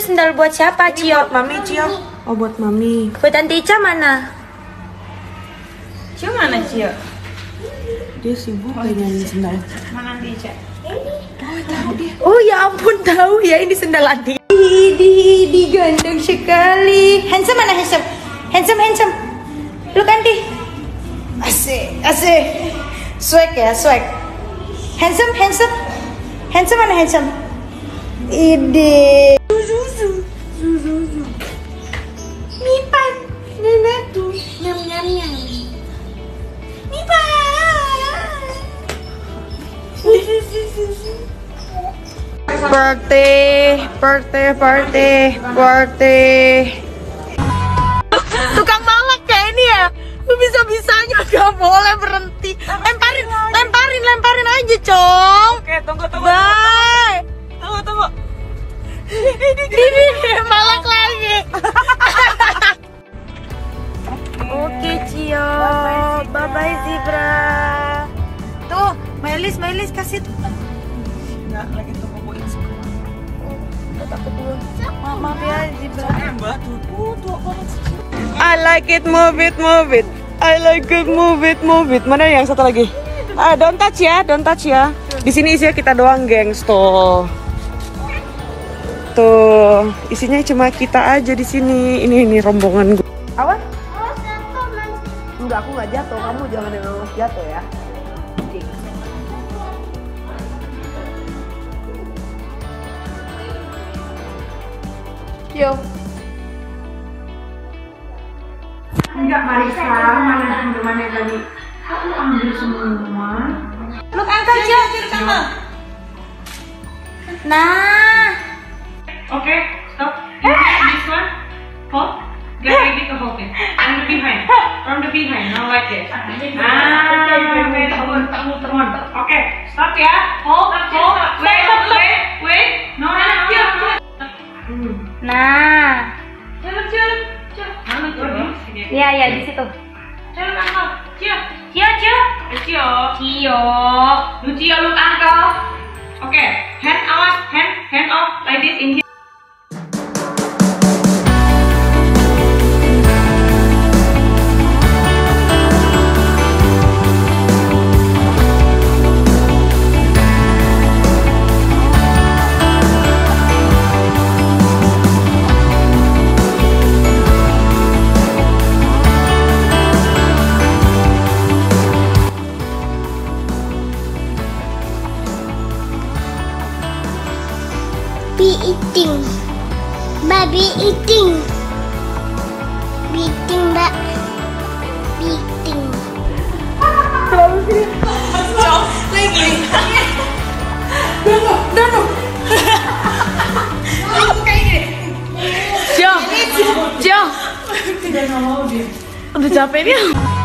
sendal buat siapa, Cio? Buat Mami, Cio. Oh, buat Mami. Buat Tante Ica mana? Cio mana, Cio? Dia sibuk kayaknya ini sendal. Mana Tante Ica? Oh ya ampun, tahu ya ini sendal Andi. Digandeng sekali. Handsome mana handsome? Handsome. Look Andi. Asik. Swag ya, swag. Handsome. Handsome mana handsome? Ide. Mipan. Nenek tuh. Nyam. Mipan. Birthday. Tukang malak kayak ini ya. Lu bisa-bisanya gak boleh berhenti. Lemparin aja, Cong. Oke, tunggu. Bye. Tunggu. Ini malak lagi. Oke, Cio. Bye-bye, Zebra. Tuh, Melis kasih tuh. Enggak, lagi tunggu Bu Insku. Takut dulu. Maaf ya, Zebra. Mbak, tuh banget sih. I like it, move it. I like it, move it. Mana yang satu lagi? Don't touch ya. Di sini isinya kita doang, gengs, tuh. Tuh, isinya cuma kita aja di sini. Ini rombongan gue. Apa? Enggak, aku nggak jatuh. Kamu jangan yang awas jatuh ya. Yo. Enggak, Marisa, mana tadi? Aku ambil semua. Look, angkat, Cio. Nah. Okay, stop. This one. Hold. Get ready to hold it. From the behind. Now like this. Turun. Okay, stop ya. Hold. Wait. No. Nah. Jalan. Iya, di situ. Jalan, Uncle. Cio. Lu Cio, look Uncle. Okay, hand off like this in here. Baby eating, Mbak. Eating. Lagi. Dono. Kayak gini. Cio. Udah capek dia.